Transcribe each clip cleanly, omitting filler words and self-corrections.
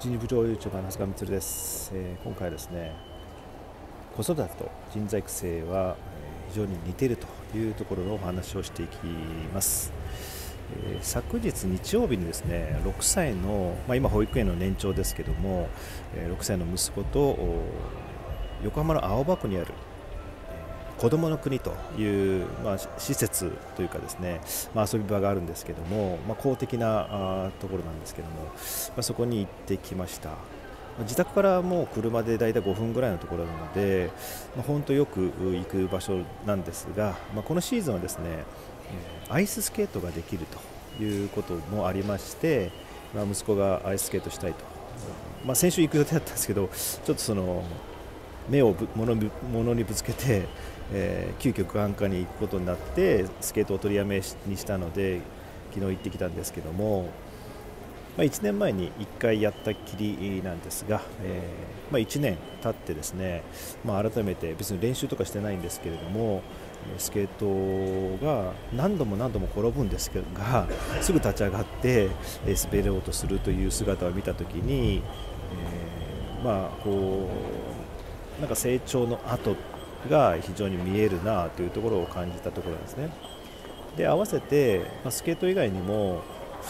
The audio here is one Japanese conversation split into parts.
人事部長 YouTuber の長谷川充です。今回はですね、子育てと人材育成は非常に似ているというところのお話をしていきます。昨日日曜日にですね、6歳の、今保育園の年長ですけども、6歳の息子と横浜の青葉区にある子どもの国という、施設というかですね、遊び場があるんですけども、公的なところなんですけども、そこに行ってきました。自宅からもう車でだいたい5分ぐらいのところなので、本当よく行く場所なんですが、このシーズンはですね、アイススケートができるということもありまして、息子がアイススケートしたいと、先週行く予定だったんですけど、ちょっとその目を物にぶつけて、急遽眼科に行くことになってスケートを取りやめにしたので昨日行ってきたんですけども、1年前に1回やったきりなんですが、1年経ってですね、改めて別に練習とかしてないんですけれども、スケートが何度も転ぶんですがすぐ立ち上がって滑ろうとするという姿を見たときに、なんか成長の跡が非常に見えるなというところを感じたところなんですね。で合わせて、スケート以外にも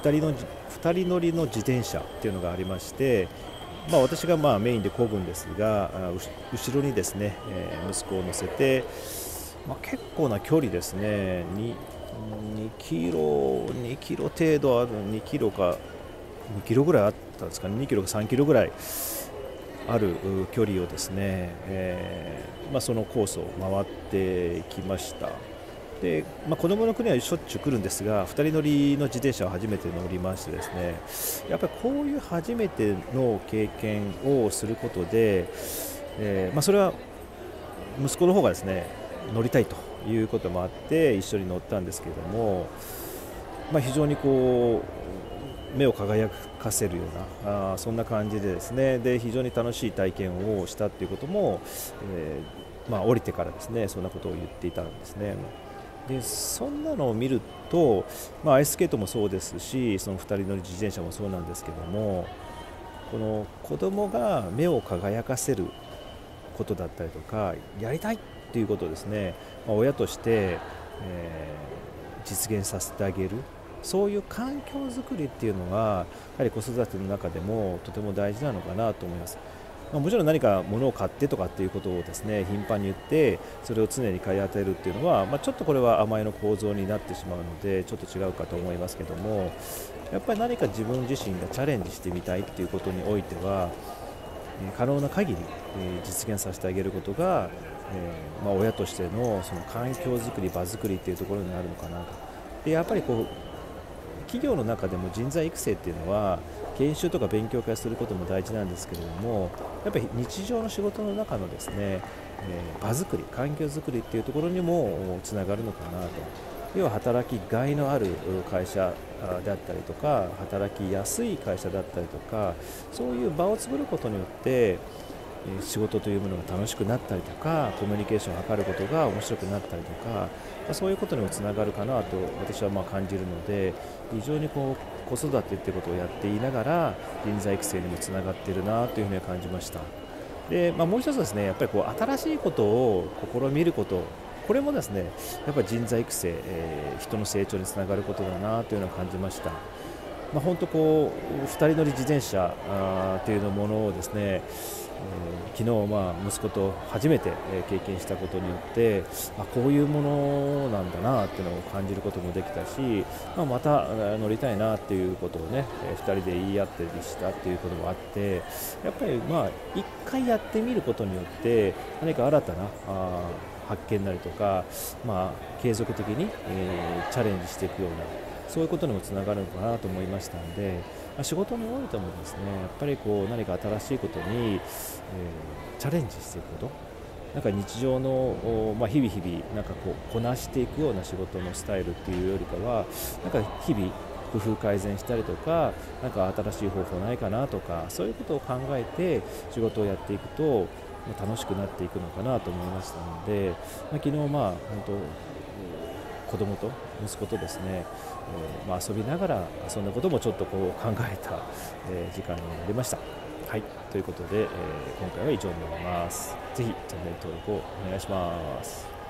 2人乗りの自転車っていうのがありまして、私がメインで漕ぐんですが、後ろにですね、息子を乗せて、結構な距離ですね、2キロ程度ある、2キロぐらいあったんですかね、2キロか3キロぐらいある距離をですね、そのコースを回ってきました。で、子どもの国はしょっちゅう来るんですが、2人乗りの自転車を初めて乗りましてですね、やっぱりこういう初めての経験をすることで、それは息子の方がですね乗りたいということもあって一緒に乗ったんですけれども、非常にこう目を輝かせるようなそんな感じでですね、で非常に楽しい体験をしたということも、降りてからですねそんなことを言っていたんですね。でそんなのを見ると、アイススケートもそうですし、その2人乗り自転車もそうなんですけども、この子供が目を輝かせることだったりとかやりたいということをですね、親として、実現させてあげる、そういう環境づくりっていうのがやはり子育ての中でもとても大事なのかなと思います。もちろん何か物を買ってとかっていうことをですね頻繁に言ってそれを常に買い与えるっていうのは、ちょっとこれは甘えの構造になってしまうのでちょっと違うかと思いますけども、やっぱり何か自分自身がチャレンジしてみたいっていうことにおいては可能な限り実現させてあげることが、親としてのその環境づくり場づくりっていうところになるのかなと。でやっぱりこう企業の中でも人材育成っていうのは研修とか勉強会することも大事なんですけれども、やっぱり日常の仕事の中のですね、場づくり環境づくりっていうところにもつながるのかなと。要は働きがいのある会社であったりとか働きやすい会社だったりとか、そういう場を作ることによって仕事というものが楽しくなったりとかコミュニケーションを図ることが面白くなったりとか、そういうことにもつながるかなと私は感じるので、非常に子育てということをやっていながら人材育成にもつながっているなというふうに感じました。で、もう一つですね、やっぱり新しいことを試みること、これもですねやっぱり人材育成、人の成長につながることだなというのを感じました。本当2人乗り自転車というものをですね、昨日息子と初めて経験したことによってこういうものなんだなというのを感じることもできたし、また乗りたいなということをね2人で言い合ってしたということもあって、やっぱり一回やってみることによって何か新たな発見なりとか、継続的に、チャレンジしていくようなそういうことにもつながるのかなと思いましたので、仕事においてもですねやっぱり何か新しいことに、チャレンジしていくこと、なんか日常の、日々なんかこなしていくような仕事のスタイルっていうよりかは、なんか日々工夫改善したりとか、なんか新しい方法ないかなとか、そういうことを考えて仕事をやっていくと楽しくなっていくのかなと思いましたので、昨日本当子供と息子とですね、遊びながらそんなこともちょっとこう考えた、時間になりました。はい、ということで、今回は以上になります。ぜひチャンネル登録をお願いします。